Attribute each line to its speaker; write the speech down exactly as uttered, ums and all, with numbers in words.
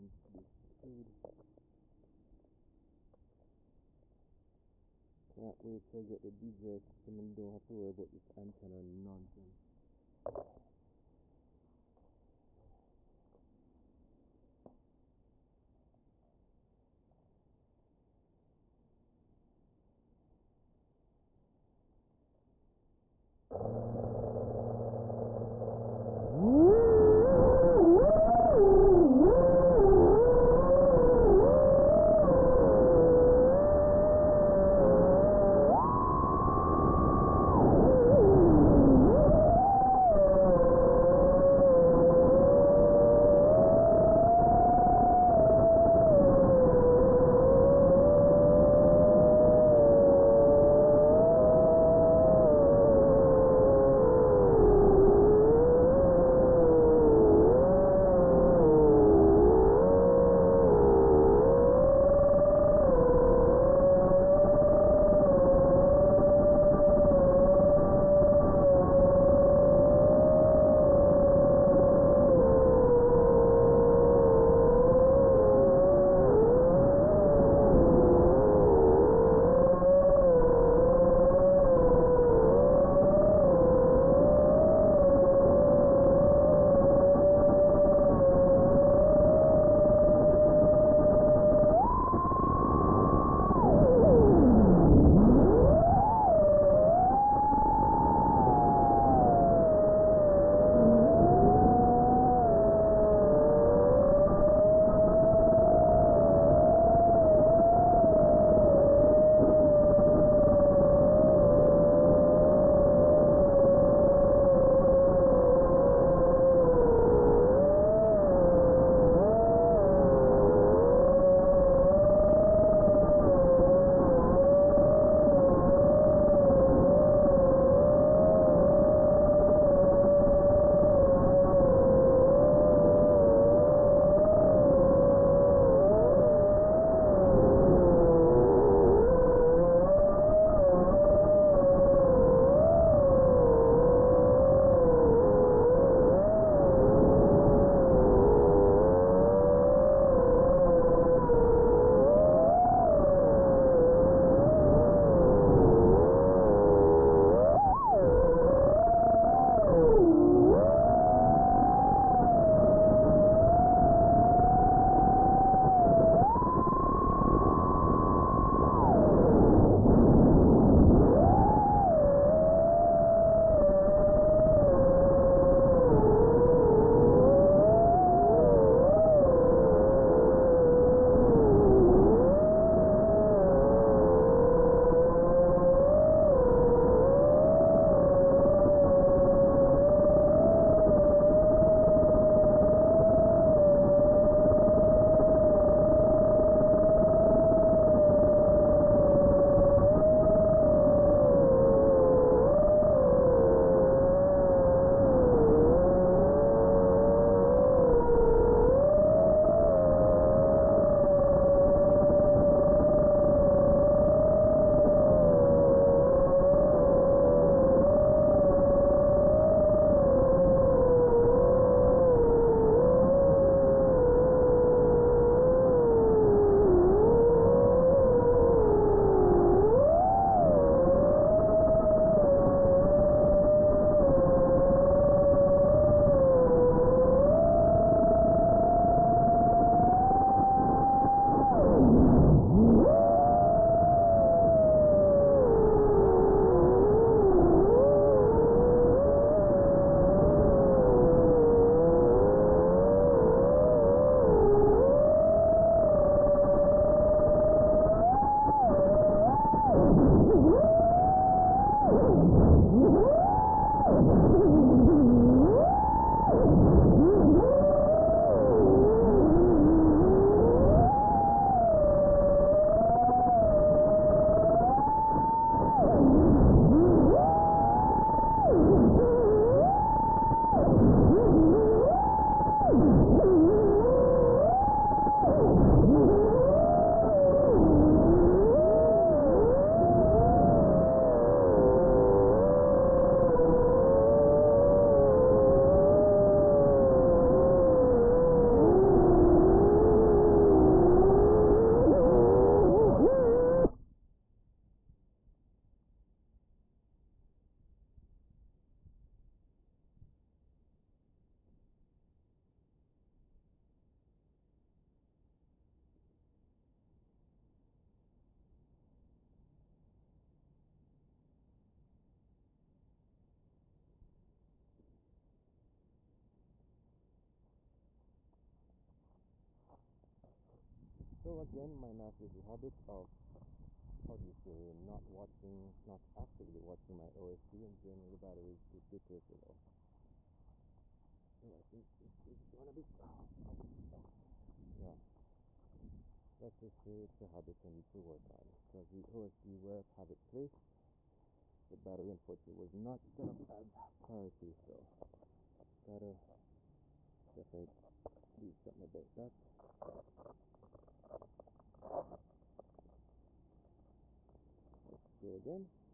Speaker 1: on this food. Can't wait till I get the D J system and don't have to worry about this antenna nonsense. So again, my narcissistic habit of, how do you say, not watching, not actively watching my O S D and draining the batteries to fifty percent low. So I think this is gonna be, yeah, let's just say it's a habit I need to work on, because the O S D where I have it placed, the battery unfortunately was not set up as priority, so gotta definitely do something about that. Let's go again.